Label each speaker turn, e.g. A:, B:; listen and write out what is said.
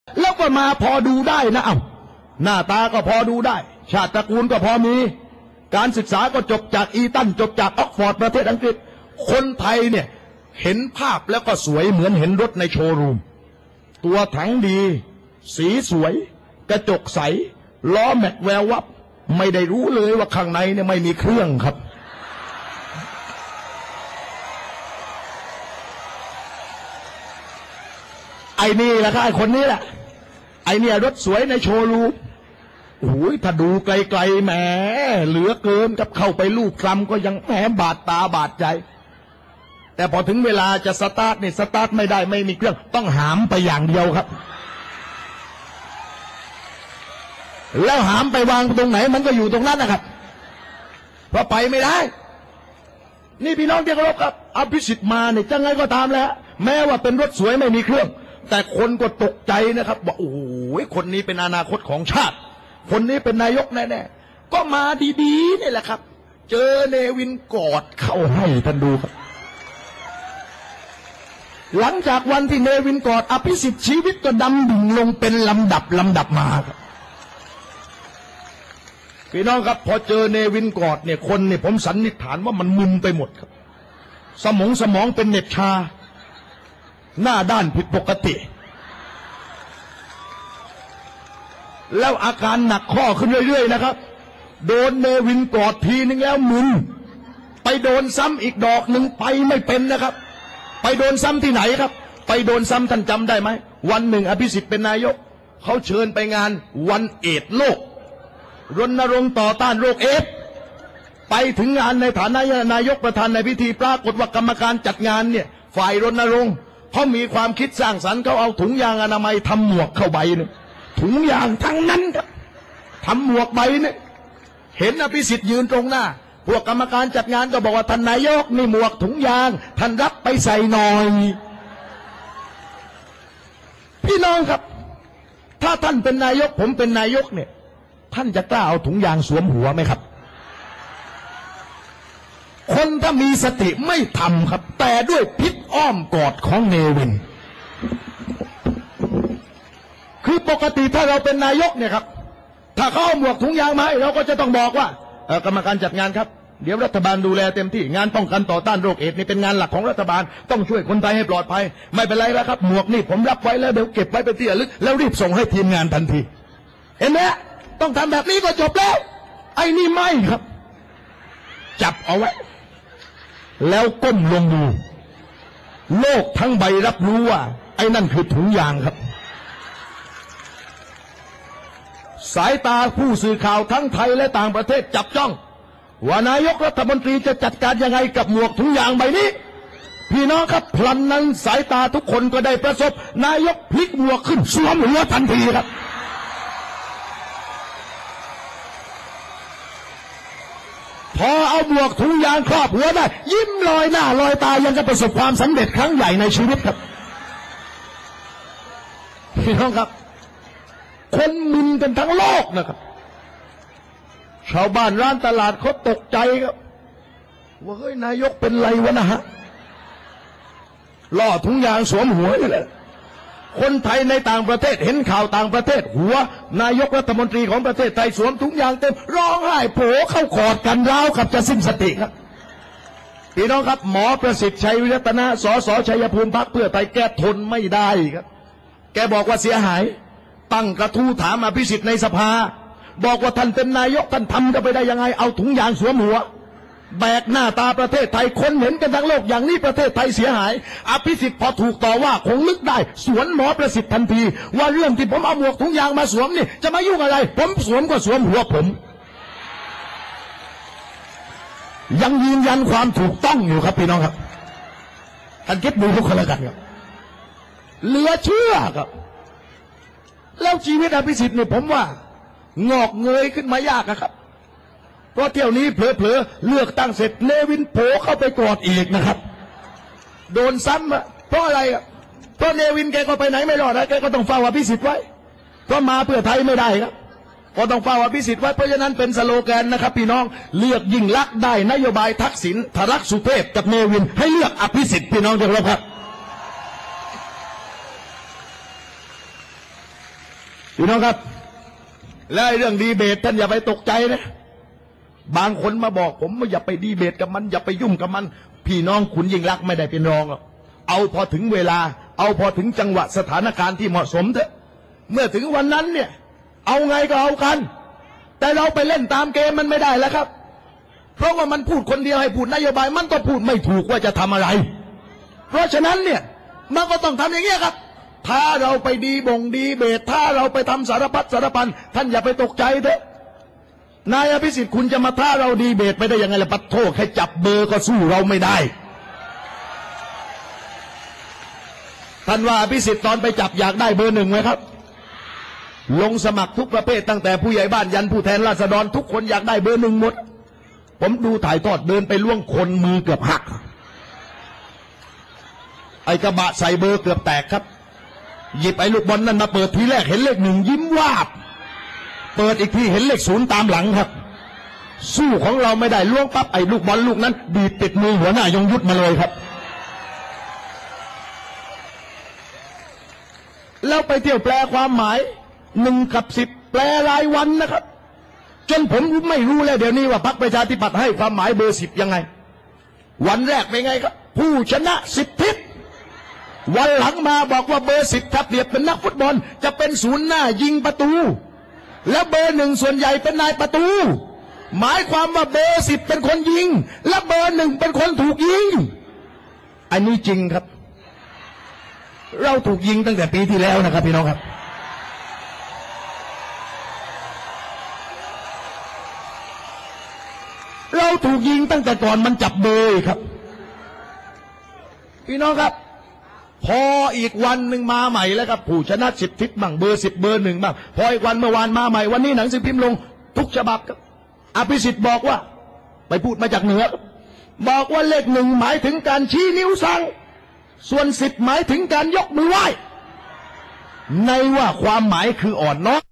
A: แล้วก็มาพอดูได้นะหน้าตาก็พอดูได้ชาติตระกูลก็พอมีการศึกษาก็จบจากอีตันจบจากออกฟอร์ดประเทศอังกฤษคนไทยเนี่ยเห็นภาพแล้วก็สวยเหมือนเห็นรถในโชว์รูมตัวถังดีสีสวยกระจกใสล้อแม็กแวววับไม่ได้รู้เลยว่าข้างในเนี่ยไม่มีเครื่องครับไอ้นี่แหละครับไอ้คนนี้แหละไอ้เนี่ยรถสวยในโชว์รูมโอ้ยถ้าดูไกลๆแหมเหลือเกินกับเข้าไปลูบคลำก็ยังแหมบาดตาบาดใจแต่พอถึงเวลาจะสตาร์ทเนี่ยสตาร์ทไม่ได้ไม่มีเครื่องต้องหามไปอย่างเดียวครับแล้วหามไปวางตรงไหนมันก็อยู่ตรงนั้นนะครับเพราะไปไม่ได้นี่พี่น้องที่เคารพครับอภิสิทธิ์มาเนี่ยจะไงก็ตามแล้วแม้ว่าเป็นรถสวยไม่มีเครื่องแต่คนก็ตกใจนะครับว่าโอ้โหคนนี้เป็นอนาคตของชาติคนนี้เป็นนายกแน่ๆก็มาดีๆนี่แหละครับเจอเนวินกอดเข้าให้ท่านดูครับหลังจากวันที่เนวินกอดอภิสิทธิ์ชีวิตก็ดำดิ่งลงเป็นลำดับมาครับพี่น้องครับพอเจอเนวินกอดเนี่ยคนเนี่ยผมสันนิษฐานว่ามันมึนไปหมดครับสมองเป็นเหน็บชาหน้าด้านผิดปกติแล้วอาการหนักข้อขึ้นเรื่อยๆนะครับโดนเนวินกอดทีนึงแล้วมึนไปโดนซ้ำอีกดอกหนึ่งไปไม่เป็นนะครับไปโดนซ้ำที่ไหนครับไปโดนซ้ำท่านจำได้ไหมวันหนึ่งอภิสิทธิ์เป็นนายกเขาเชิญไปงานวันเอดส์โลกรณรงค์ต่อต้านโรคเอดส์ไปถึงงานในฐานะนายกประธานในพิธีปรากฏว่ากรรมการจัดงานเนี่ยฝ่ายรณรงค์เขามีความคิดสร้างสรรค์เขาเอาถุงยางอนามัยทำหมวกเข้าใบเนี่ยถุงยางทั้งนั้นครับทำหมวกใบเนี่ยเห็นอภิสิทธิ์ยืนตรงหน้าพวกกรรมการจัดงานก็บอกว่าท่านนายกนี่หมวกถุงยางท่านรับไปใส่หน่อยพี่น้องครับถ้าท่านเป็นนายกผมเป็นนายกเนี่ยท่านจะกล้าเอาถุงยางสวมหัวไหมครับคนถ้ามีสติไม่ทำครับแต่ด้วยพิษอ้อมกอดของเนวินคือปกติถ้าเราเป็นนายกเนี่ยครับถ้าเขาเอาหมวกถุงยางมาให้เราก็จะต้องบอกว่ากรรมการจัดงานครับเดี๋ยวรัฐบาลดูแลเต็มที่งานป้องกันต่อต้านโรคเอดส์นี่เป็นงานหลักของรัฐบาลต้องช่วยคนไทยให้ปลอดภัยไม่เป็นไรแล้วครับหมวกนี่ผมรับไว้แล้วเดี๋ยวเก็บไว้เป็นที่ระลึกแล้วรีบส่งให้ทีมงานทันทีเห็นไหมต้องทำแบบนี้ก็จบแล้วไอ้นี่ไม่ครับจับเอาไว้แล้วก้มลงดูโลกทั้งใบรับรู้ว่าไอ้นั่นคือถุงยางครับสายตาผู้สื่อข่าวทั้งไทยและต่างประเทศจับจ้องว่านายกรัฐมนตรีจะจัดการยังไงกับหมวกถุงยางใบนี้พี่น้องครับพลันนั้นสายตาทุกคนก็ได้ประสบนายกพลิกหมวกขึ้นสวมหัวทันทีครับพอเอาหมวกถุงยางครอบหัวได้ยิ้มลอยหน้าลอยตายังจะประสบความสำเร็จครั้งใหญ่ในชีวิตครับพี่น้องครับคนมึนกันทั้งโลกนะครับชาวบ้านร้านตลาดเขาตกใจครับว่าเฮ้ยนายกเป็นไรวะนะฮะล่อถุงยางสวมหัวนี่แหละคนไทยในต่างประเทศเห็นข่าวต่างประเทศหัวนายกรัฐมนตรีของประเทศไทยสวมถุงยางเต็มร้องไห้โผเข้ากอดกันราวกับจะสิ้นสติครับพี่น้องครับหมอประสิทธิ์ชัยวิรัตนะสสชัยภูมิพรรคเพื่อไทยแกทนไม่ได้ครับแกบอกว่าเสียหายตั้งกระทู้ถามอภิสิทธิ์ในสภาบอกว่าท่านเป็นนายกท่านทำกันไปได้ยังไงเอาถุงยางสวมหัวแบกหน้าตาประเทศไทยคนเห็นกันทั้งโลกอย่างนี้ประเทศไทยเสียหายอภิสิทธิ์พอถูกต่อว่าคงนึกได้สวนหมอประสิทธิ์ทันทีว่าเรื่องที่ผมเอาหมวกถุงยางมาสวมนี่จะมายุ่งอะไรผมสวมก็สวมหัวผมยังยืนยันความถูกต้องอยู่ครับพี่น้องครับท่านคิดดูทุกคนละกันครับเหลือเชื่อครับแล้วชีวิตอภิสิทธิ์เนี่ยผมว่างอกเงยขึ้นมายากครับเพราะเที่ยวนี้เผลอๆเลือกตั้งเสร็จเนวินโผเข้าไปกอดอีกนะครับโดนซ้ำเพราะอะไรเพราะเนวินแกก็ไปไหนไม่รอดนะแกก็ต้องเฝ้าอภิสิทธิ์ไว้เพราะมาเพื่อไทยไม่ได้ครับก็ต้องเฝ้าอภิสิทธิ์ไว้เพราะฉะนั้นเป็นสโลแกนนะครับพี่น้องเลือกยิ่งลักษณ์ได้นโยบายทักษิณทรักสุเทพกับเนวินให้เลือกอภิสิทธิ์พี่น้องจะรับครับพี่น้องครับและเรื่องดีเบตท่านอย่าไปตกใจนะบางคนมาบอกผมว่าอย่าไปดีเบตกับมันอย่าไปยุ่งกับมันพี่น้องคุณยิ่งรักไม่ได้เป็นรองหรอกเอาพอถึงเวลาเอาพอถึงจังหวะสถานการณ์ที่เหมาะสมเถอะเมื่อถึงวันนั้นเนี่ยเอาไงก็เอากันแต่เราไปเล่นตามเกมมันไม่ได้แล้วครับเพราะว่ามันพูดคนเดียวให้พูดนโยบายมันก็พูดไม่ถูกว่าจะทำอะไรเพราะฉะนั้นเนี่ยมันก็ต้องทำอย่างเงี้ยครับถ้าเราไปดีเบตถ้าเราไปทำสารพัดสารพันท่านอย่าไปตกใจเถอะนายอภิสิทธิ์คุณจะมาท้าเราดีเบตไปได้ยังไงล่ะปัดโทษแค่จับเบอร์ก็สู้เราไม่ได้ท่านว่าอภิสิทธิ์ตอนไปจับอยากได้เบอร์ 1ไหมครับลงสมัครทุกประเภทตั้งแต่ผู้ใหญ่บ้านยันผู้แทนราษฎรทุกคนอยากได้เบอร์ 1หมดผมดูถ่ายทอดเดินไปล่วงคนมือเกือบหักไอกระบะใส่เบอร์เกือบแตกครับหยิบไอ้ลูกบอลนั่นมาเปิดทีแรกเห็นเลข 1ยิ้มวาบเปิดอีกทีเห็นเลข 0ตามหลังครับสู้ของเราไม่ได้ล่วงปั๊บไอ้ลูกบอลลูกนั้นดีดติดมือหัวหน้ายงยุทธมาเลยครับแล้วไปเที่ยวแปลความหมาย1 กับ 10แปลรายวันนะครับจนผมไม่รู้แล้วเดี๋ยวนี้ว่าพรรคประชาธิปัตย์ให้ความหมายเบอร์ 10ยังไงวันแรกเป็นไงครับผู้ชนะ10 ทิศวันหลังมาบอกว่าเบอร์ 10ถ้าเปรียบเป็นนักฟุตบอลจะเป็นศูนย์หน้ายิงประตูแล้วเบอร์ 1ส่วนใหญ่เป็นนายประตูหมายความว่าเบอร์ 10เป็นคนยิงและเบอร์ 1เป็นคนถูกยิงอันนี้จริงครับเราถูกยิงตั้งแต่ปีที่แล้วนะครับพี่น้องครับเราถูกยิงตั้งแต่ก่อนมันจับเบอร์ครับพี่น้องครับพออีกวันหนึ่งมาใหม่แล้วครับผู้ชนะ10 ทิศบ้างเบอร์ 10เบอร์ 1บ้างพออีกวันเมื่อวานมาใหม่วันนี้หนังสือพิมพ์ลงทุกฉบับครับอภิสิทธิ์บอกว่าไปพูดมาจากเหนือบอกว่าเลข 1หมายถึงการชี้นิ้วสั่งส่วน 10หมายถึงการยกมือไหว้ในว่าความหมายคืออ่อนน้อม